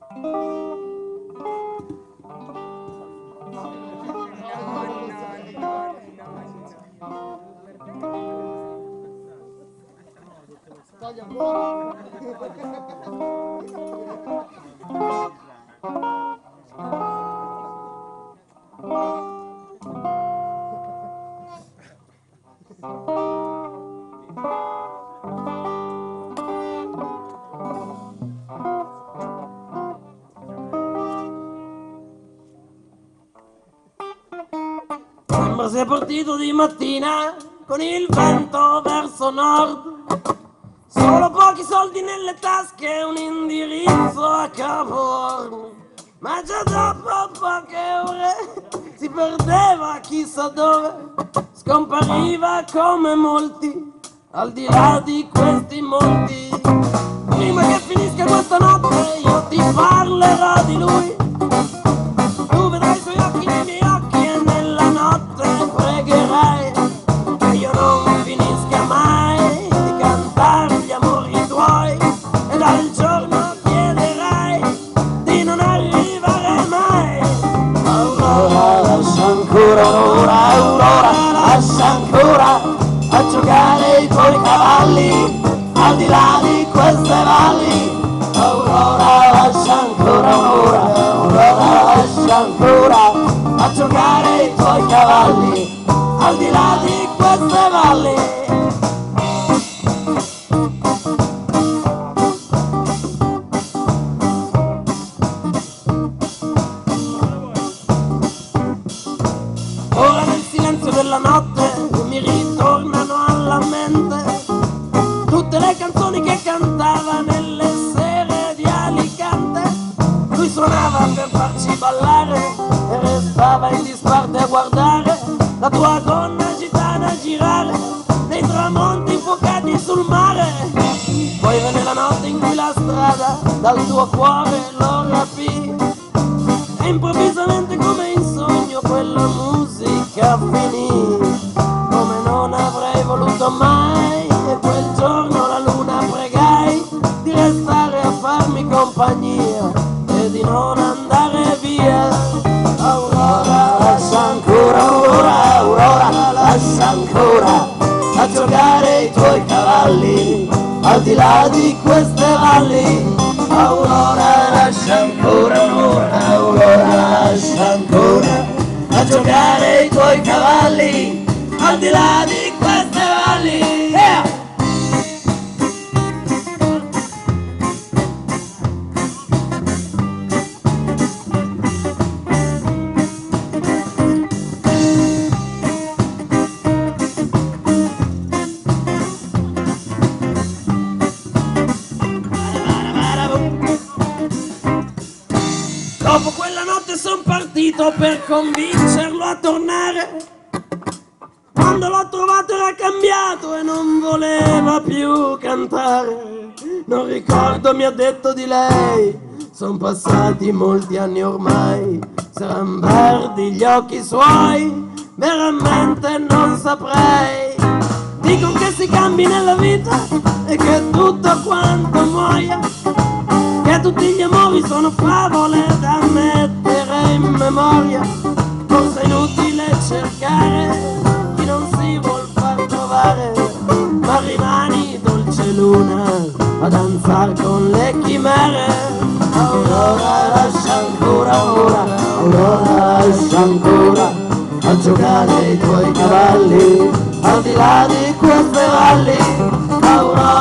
Sembra sia partito di mattina con il vento verso nord, solo pochi soldi nelle tasche e un indirizzo a Capo Horn. Ma già dopo poche ore si perdeva chissà dove, scompariva come molti al di là di questi monti. Prima che finisca questa notte io ti parlerò di lui, tu vedrai i suoi occhi nei miei occhi e nella notte pregherai che io non finisca mai di cantare gli amori tuoi, e dal giorno chiederai di non arrivare mai. Aurora, lascia ancora un'ora, Aurora, lascia ancora a giocare i tuoi cavalli al di là di queste valli. Aurora, lascia ancora un'ora, Aurora, lascia ancora a giocare i tuoi cavalli al di là di queste valli. Ora nel silenzio della notte mi ritornano alla mente tutte le canzoni che cantava nelle sere di Alicante. Lui suonava per farci ballare e restava in disparte a guardare la tua gonna gitana girare nei tramonti infuocati sul mare. Poi venne la notte in cui la strada dal tuo cuore lo rapì, e improvvisamente come in sogno quella musica finì, come non avrei voluto mai. E quel giorno la luna pregai di restare a farmi compagnia e di non andare via. Aurora, lascia ancora un'ora, Aurora, lascia ancora a giocare i tuoi cavalli al di là di queste valli. Aurora, lascia ancora un'ora, Aurora, lascia ancora a giocare i tuoi cavalli al di là di queste valli. Yeah! Dopo quella notte son partito per convincerlo a tornare. Quando l'ho trovato era cambiato e non voleva più cantare. Non ricordo, mi ha detto di lei, son passati molti anni ormai. Saran verdi gli occhi suoi, veramente non saprei. Dicono che si cambi nella vita e che tutto quanto muoia, che tutti gli amori sono favole da mettere in memoria. Forse è inutile cercare chi non si vuol far trovare, ma rimani dolce luna a danzar con le chimere. Aurora, lascia ancora ora, Aurora, lascia ancora a giocare i tuoi cavalli al di là di queste valli. Aurora,